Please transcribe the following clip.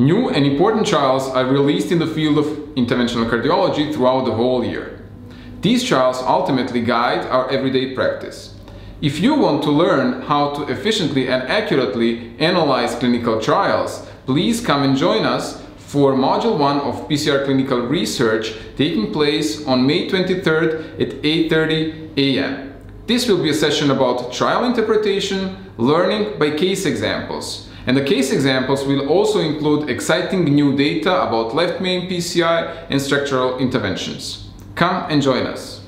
New and important trials are released in the field of interventional cardiology throughout the whole year. These trials ultimately guide our everyday practice. If you want to learn how to efficiently and accurately analyze clinical trials, please come and join us for Module 1 of PCR Clinical Research taking place on May 23rd at 8:30 a.m. This will be a session about trial interpretation, learning by case examples. And the case examples will also include exciting new data about left main PCI and structural interventions. Come and join us.